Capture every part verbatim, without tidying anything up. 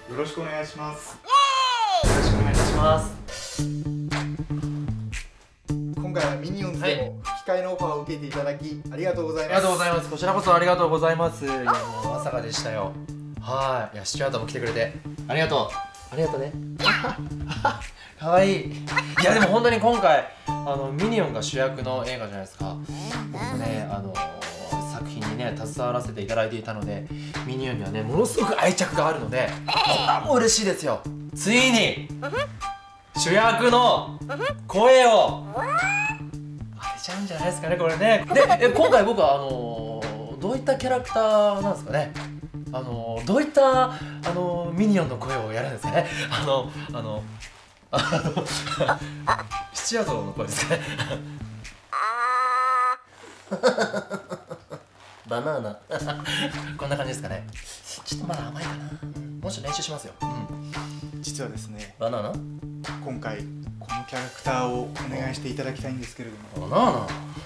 よろしくお願いします。 よろしくお願いいたします。 今回はミニオンズでも吹き替えのオファーを受けていただきありがとうございます。 ありがとうございます。こちらこそありがとうございます。いやもうまさかでしたよ。はい。いや、シチュアートも来てくれてありがとう。ありがとうね。かわいい。いやでも本当に今回あのミニオンが主役の映画じゃないですか。僕もねあの作品にね携わらせていただいていたので、ミニオンにはねものすごく愛着があるので、こんなも嬉しいですよ。ついに主役の声を当てちゃうんじゃないですかね、これね。でえ今回僕はあのどういったキャラクターなんですかね。あのどういったあのミニオンの声をやるんですかね。あのあのあのシチュアートの声ですかね。バナナこんな感じですかね。ちょっとまだ甘いかな。もうちょっと練習しますよ。うん、 実はですね、 バナナ今回このキャラクターをお願いしていただきたいんですけれども。 バナナ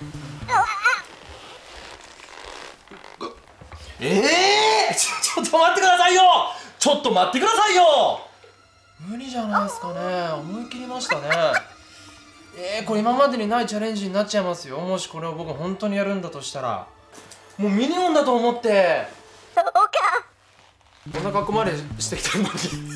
ええー、ちょ、ちょっと待ってくださいよ。ちょっと待ってくださいよ。無理じゃないですかね。思い切りましたね。えー、これ今までにないチャレンジになっちゃいますよ。もしこれを僕本当にやるんだとしたら、もうミニオンだと思って。そうか。こんな格好までしてきてるのに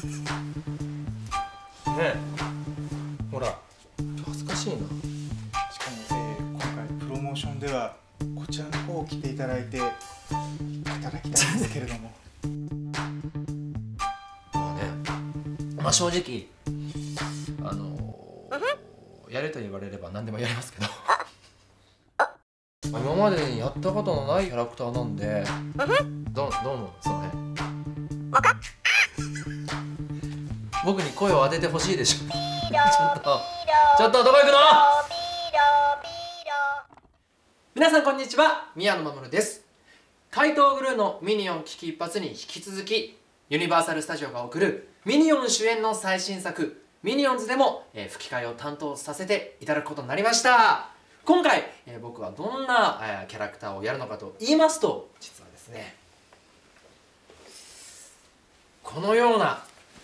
ねえ、ほら恥ずかしいな。 しかも、えー、今回プロモーションではこちらの方を着ていただいていただきたいんですけれども。 まあね、まあ正直あのー、やれと言われれば何でもやりますけど今までにやったことのないキャラクターなんで、ど, どう思うその辺僕に声を当ててほしいでしょ。ちょっとちょっとどこ行くの。皆さんこんにちは、宮野真守です。怪盗グルーのミニオン危機一髪に引き続き、ユニバーサル・スタジオが送るミニオン主演の最新作ミニオンズでも、えー、吹き替えを担当させていただくことになりました。今回、えー、僕はどんな、えー、キャラクターをやるのかと言いますと、実はですね、このような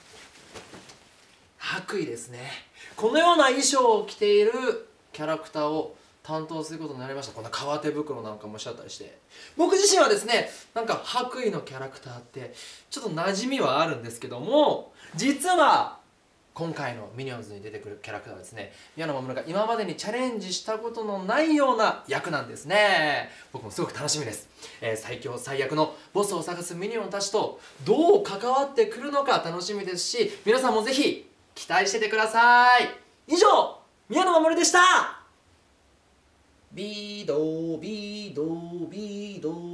白衣ですね。このような衣装を着ているキャラクターを担当することになりました。こんな革手袋なんかもしちゃったりして、僕自身はですねなんか白衣のキャラクターってちょっと馴染みはあるんですけども、実は今回のミニオンズに出てくるキャラクターはですね、宮野真守が今までにチャレンジしたことのないような役なんですね。僕もすごく楽しみです。えー、最強最悪のボスを探すミニオンたちとどう関わってくるのか楽しみですし、皆さんもぜひ期待しててください。以上、宮野真守でした。ビードービードービードー